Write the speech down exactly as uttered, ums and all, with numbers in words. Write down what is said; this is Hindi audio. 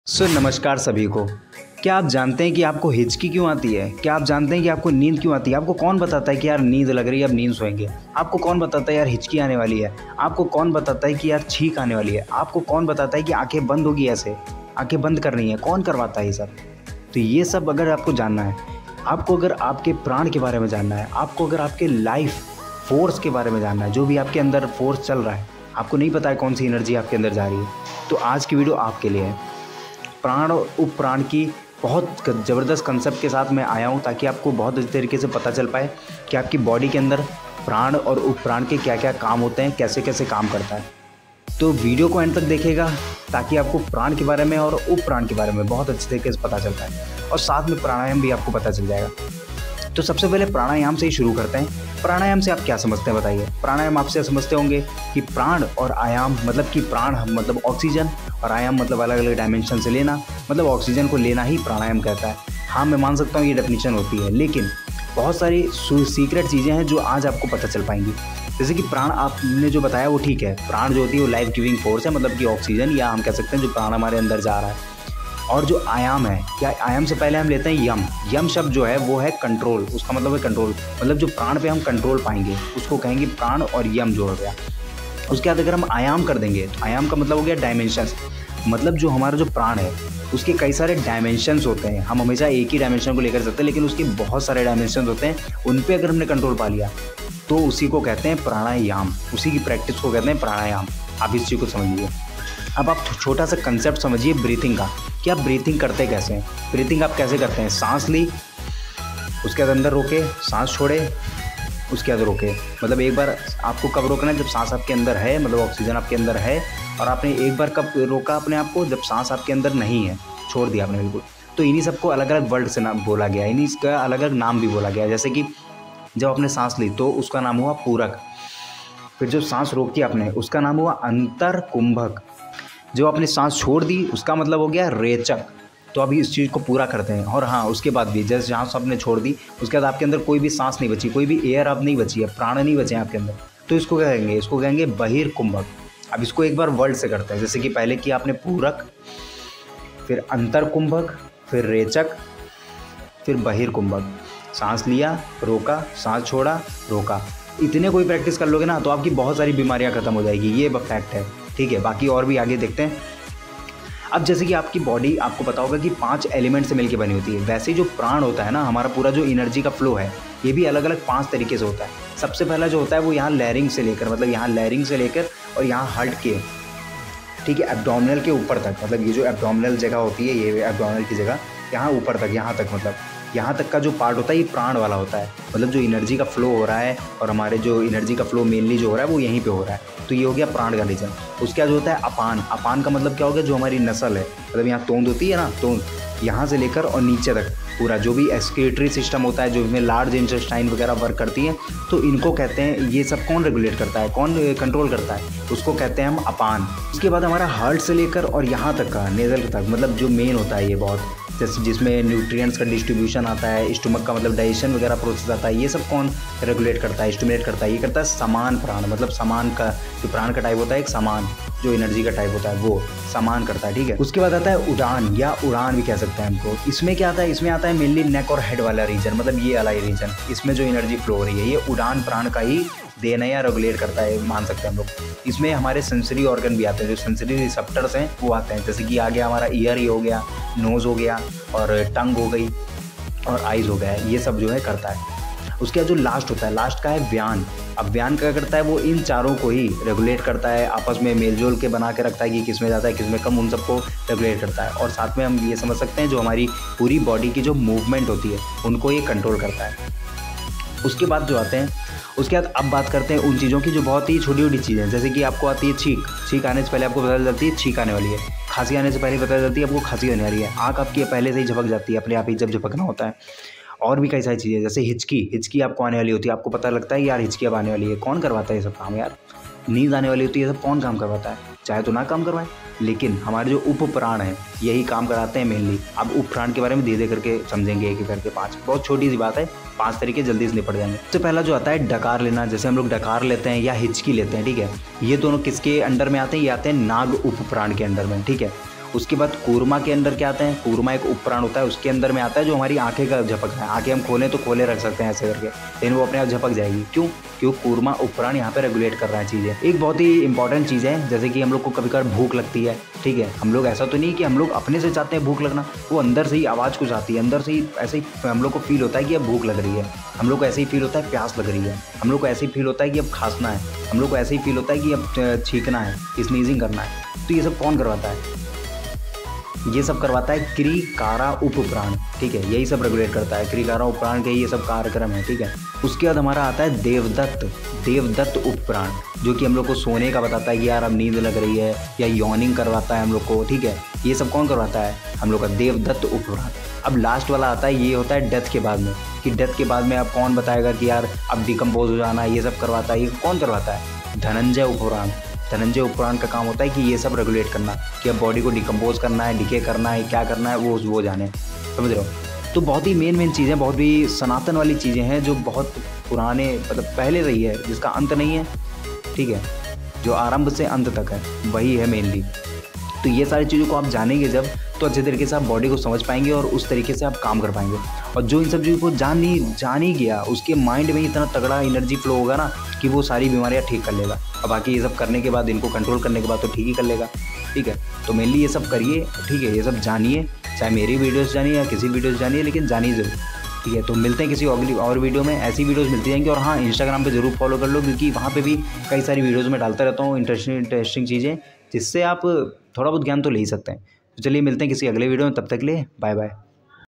सो नमस्कार सभी को। क्या आप जानते हैं कि आपको हिचकी क्यों आती है? क्या आप जानते हैं कि आपको नींद क्यों आती है? आपको कौन बताता है कि यार नींद लग रही है, अब नींद सोएंगे? आपको कौन बताता है यार हिचकी आने वाली है? आपको कौन बताता है कि यार छींक आने वाली है? आपको कौन बताता है कि आंखें बंद होगी, ऐसे आंखें बंद करनी है? कौन करवाता है ये सब? तो ये सब अगर आपको जानना है, आपको अगर आपके प्राण के बारे में जानना है, आपको अगर आपके लाइफ फोर्स के बारे में जानना है, जो भी आपके अंदर फोर्स चल रहा है, आपको नहीं पता है कौन सी एनर्जी आपके अंदर जा रही है, तो आज की वीडियो आपके लिए है। प्राण और उपप्राण की बहुत ज़बरदस्त कंसेप्ट के साथ मैं आया हूँ, ताकि आपको बहुत अच्छे तरीके से पता चल पाए कि आपकी बॉडी के अंदर प्राण और उपप्राण के क्या क्या काम होते हैं, कैसे कैसे काम करता है। तो वीडियो को एंड तक देखिएगा, ताकि आपको प्राण के बारे में और उपप्राण के बारे में बहुत अच्छे तरीके से पता चल पाए, और साथ में प्राणायाम भी आपको पता चल जाएगा। तो सबसे पहले प्राणायाम से ही शुरू करते हैं। प्राणायाम से आप क्या समझते हैं बताइए? प्राणायाम आपसे समझते होंगे कि प्राण और आयाम मतलब कि प्राण मतलब ऑक्सीजन, और आयाम मतलब अलग अलग डायमेंशन से लेना, मतलब ऑक्सीजन को लेना ही प्राणायाम कहता है। हाँ, मैं मान सकता हूँ ये डेफिनेशन होती है, लेकिन बहुत सारी सीक्रेट चीज़ें हैं जो आज आपको पता चल पाएंगी। जैसे कि प्राण आपने जो बताया वो ठीक है, प्राण जो होती है वो लाइफ गिविंग फोर्स है, मतलब कि ऑक्सीजन, या हम कह सकते हैं जो प्राण हमारे अंदर जा रहा है। और जो आयाम है, क्या आयाम से पहले हम लेते हैं यम। यम शब्द जो है वो है कंट्रोल, उसका मतलब है कंट्रोल, मतलब जो प्राण पे हम कंट्रोल पाएंगे उसको कहेंगे प्राण, और यम जो हो गया। उसके बाद अगर हम आयाम कर देंगे तो आयाम का मतलब हो गया डायमेंशंस, मतलब जो हमारा जो प्राण है उसके कई सारे डायमेंशंस होते हैं। हम हमेशा एक ही डायमेंशन को लेकर चलते हैं, लेकिन उसके बहुत सारे डायमेंशंस होते हैं, उन पे अगर हमने कंट्रोल पा लिया तो उसी को कहते हैं प्राणायाम, उसी की प्रैक्टिस को कहते हैं प्राणायाम। आप इस चीज़ को समझिए। अब आप छोटा सा कंसेप्ट समझिए ब्रीथिंग का, कि आप ब्रीथिंग करते कैसे हैं। ब्रीथिंग आप कैसे करते हैं? सांस ली, उसके बाद अंदर रोके, सांस छोड़े, उसके बाद रोके। मतलब एक बार आपको कब रोकना है? जब सांस आपके अंदर है, मतलब ऑक्सीजन आपके अंदर है। और आपने एक बार कब रोका अपने आप को? जब सांस आपके अंदर नहीं है, छोड़ दिया आपने बिल्कुल। तो इन्हीं सबको अलग अलग वर्ड से नाम बोला गया, इन्हीं इसका अलग अलग नाम भी बोला गया। जैसे कि जब आपने सांस ली तो उसका नाम हुआ पूरक, फिर जो सांस रोकी आपने उसका नाम हुआ अंतर कुंभक, जो आपने सांस छोड़ दी उसका मतलब हो गया रेचक। तो अभी इस चीज़ को पूरा करते हैं। और हाँ, उसके बाद भी जैसे सांस आपने छोड़ दी, उसके बाद आपके अंदर कोई भी सांस नहीं बची, कोई भी एयर अब नहीं बची है, प्राण नहीं बचे हैं आपके अंदर, तो इसको क्या कहेंगे? इसको कहेंगे बहिर्कुंभक। अब इसको एक बार वर्ड से करते हैं। जैसे कि पहले किया आपने पूरक, फिर अंतर कुंभक, फिर रेचक, फिर बहिर्कुंभक। सांस लिया, रोका, सांस छोड़ा, रोका। इतने कोई प्रैक्टिस कर लोगे ना तो आपकी बहुत सारी बीमारियां खत्म हो जाएगी, ये फैक्ट है, ठीक है। बाकी और भी आगे देखते हैं। अब जैसे कि आपकी बॉडी, आपको पता होगा कि पांच एलिमेंट से मिलकर बनी होती है, वैसे ही जो प्राण होता है ना, हमारा पूरा जो एनर्जी का फ्लो है, ये भी अलग अलग पांच तरीके से होता है। सबसे पहला जो होता है वो यहाँ लैरिंग से लेकर, मतलब यहाँ लैरिंग से लेकर और यहाँ हार्ट के, ठीक है, एब्डोमिनल के ऊपर तक, मतलब ये जो एब्डोमिनल जगह होती है, ये एब्डोमिनल की जगह, यहाँ ऊपर तक, यहाँ तक, मतलब यहाँ तक का जो पार्ट होता है ये प्राण वाला होता है। मतलब जो एनर्जी का फ्लो हो रहा है, और हमारे जो एनर्जी का फ्लो मेनली जो हो रहा है वो यहीं पे हो रहा है। तो ये हो गया प्राण का रीजन। उसके बाद जो होता है अपान। अपान का मतलब क्या हो गया? जो हमारी नसल है, मतलब यहाँ तोंद होती है ना, तोंद, यहाँ से लेकर और नीचे तक पूरा जो भी एक्सक्रीटरी सिस्टम होता है, जो इसमें लार्ज इंटेस्टाइन वगैरह वर्क करती हैं, तो इनको कहते हैं, ये सब कौन रेगुलेट करता है, कौन कंट्रोल करता है? उसको कहते हैं हम अपान। उसके बाद हमारा हार्ट से लेकर और यहाँ तक का नेजल तक, मतलब जो मेन होता है ये बहुत, जैसे जिसमें न्यूट्रिएंट्स का डिस्ट्रीब्यूशन आता है, स्टमक का मतलब डाइजेशन वगैरह प्रोसेस आता है, ये सब कौन रेगुलेट करता है, स्टिमुलेट करता है? ये करता है समान प्राण, मतलब समान का जो प्राण का टाइप होता है, एक समान जो एनर्जी का टाइप होता है वो समान करता है, ठीक है। उसके बाद आता है उड़ान, या उड़ान भी कह सकते हैं हमको। इसमें क्या आता है? इसमें आता है मेनली नेक और हेड वाला रीजन, मतलब ये वाला रीजन, इसमें जो एनर्जी फ्लो हो रही है ये उड़ान प्राण का ही देना या रेगुलेट करता है, मान सकते हैं हम लोग। इसमें हमारे सेंसरी ऑर्गन भी आते हैं, जो सेंसरी रिसेप्टर्स हैं वो आते हैं। जैसे कि आ गया हमारा ईयर ही हो गया, नोज़ हो गया, और टंग हो गई, और आइज़ हो गया, ये सब जो है करता है। उसके बाद जो लास्ट होता है, लास्ट का है व्यान। अब व्यान क्या करता है? वो इन चारों को ही रेगुलेट करता है, आपस में मेलजोल के बना के रखता है कि किस में ज़्यादा है किस में कम, उन सबको रेगुलेट करता है। और साथ में हम ये समझ सकते हैं जो हमारी पूरी बॉडी की जो मूवमेंट होती है उनको ये कंट्रोल करता है। उसके बाद जो आते हैं, उसके बाद अब बात करते हैं उन चीज़ों की जो बहुत ही छोटी छोटी चीज़ें, जैसे कि आपको आती है छींक। छींक आने से पहले आपको पता चलती है छींक आने वाली है। खांसी आने से पहले पता चलती है आपको खांसी होने वाली है। आँख आपकी पहले से ही झपक जाती है, अपने आप ही जब झपकना होता है। और भी कई सारी चीज़ें, जैसे हिचकी। हिचकी आपको आने वाली होती है, आपको पता लगता है यार हिचकी अब आने वाली है। कौन करवाता है ये सब काम यार? नींद आने वाली होती है, ये सब कौन काम करवाता है? चाहे तो ना काम करवाए, लेकिन हमारे जो उपप्राण हैं यही काम कराते हैं मेनली। अब उपप्राण के बारे में धीरे करके समझेंगे, एक एक करके पांच, बहुत छोटी सी बात है, पांच तरीके जल्दी से निपट जाएंगे। सबसे पहला जो आता है डकार लेना, जैसे हम लोग डकार लेते हैं या हिचकी लेते हैं, ठीक है। ये दोनों किसके अंडर में आते हैं? ये आते हैं नाग उपप्राण के अंडर में, ठीक है। उसके बाद कूर्मा के अंदर क्या आता है, कूर्मा एक उपप्राण होता है, उसके अंदर में आता है जो हमारी आंखें का झपकना है। आंखें हम खोलें तो खोले रख सकते हैं ऐसे करके, लेकिन वो अपने आप झपक जाएगी। क्यों? क्योंकि कूर्मा उपप्राण यहाँ पे रेगुलेट कर रहा है चीज़ें। एक बहुत ही इंपॉर्टेंट चीज़ है, जैसे कि हम लोग को कभी कभार भूख लगती है, ठीक है, हम लोग ऐसा तो नहीं कि हम लोग अपने से चाहते हैं भूख लगना, वो अंदर से ही आवाज़ कुछ आती है, अंदर से ही ऐसे ही हम लोग को फील होता है कि अब भूख लग रही है, हम लोग को ऐसे ही फील होता है प्यास लग रही है, हम लोग को ऐसे ही फील होता है कि अब खांसना है, हम लोग को ऐसे ही फील होता है कि अब छींकना है, स्नीजिंग करना है। तो ये सब कौन करवाता है? ये सब करवाता है क्रिकारा उपप्राण, ठीक है, यही सब रेगुलेट करता है, क्रिकारा उपप्राण के ये सब कार्यक्रम है, ठीक है। उसके बाद हमारा आता है देवदत्त, देवदत्त उपप्राण, जो कि हम लोग को सोने का बताता है कि यार अब नींद लग रही है, या यॉर्निंग करवाता है हम लोग को, ठीक है। ये सब कौन करवाता है? हम लोग का देवदत्त उपप्राण। अब लास्ट वाला आता है, ये होता है डेथ के बाद में, कि डेथ के बाद में अब कौन बताएगा कि यार अब डिकम्पोज हो जाना, ये सब करवाता है। ये कौन करवाता है? धनंजय उपप्राण। धनंजय उपप्राण का काम होता है कि ये सब रेगुलेट करना, कि अब बॉडी को डिकम्पोज करना है, डिके करना है, क्या करना है, वो वो जाने, समझ रहे हो। तो बहुत ही मेन मेन चीज़ें, बहुत भी सनातन वाली चीज़ें हैं जो बहुत पुराने मतलब पहले रही है, जिसका अंत नहीं है, ठीक है, जो आरंभ से अंत तक है वही है मेनली। तो ये सारी चीज़ों को आप जानेंगे जब, तो अच्छे तरीके से आप बॉडी को समझ पाएंगे और उस तरीके से आप काम कर पाएंगे। और जो इन सब चीज़ों को जान नहीं जान ही गया, उसके माइंड में इतना तगड़ा एनर्जी फ्लो होगा ना कि वो सारी बीमारियाँ ठीक कर लेगा। और बाकी ये सब करने के बाद, इनको कंट्रोल करने के बाद तो ठीक ही कर लेगा, ठीक है। तो मेनली ये सब करिए, ठीक है, ये सब जानिए, चाहे मेरी वीडियोज़ जानिए या किसी वीडियोज़ जानिए, लेकिन जानिए ज़रूर, ठीक है। तो मिलते हैं किसी अगली और वीडियो में, ऐसी वीडियोस मिलती जाएंगी। और हाँ, इंस्टाग्राम पे ज़रूर फॉलो कर लो, क्योंकि वहाँ पे भी कई सारी वीडियोस में डालता रहता हूँ इंटरेस्टिंग इंटरेस्टिंग चीज़ें, जिससे आप थोड़ा बहुत ज्ञान तो ले ही सकते हैं। तो चलिए मिलते हैं किसी अगले वीडियो में, तब तक के लिए बाय बाय।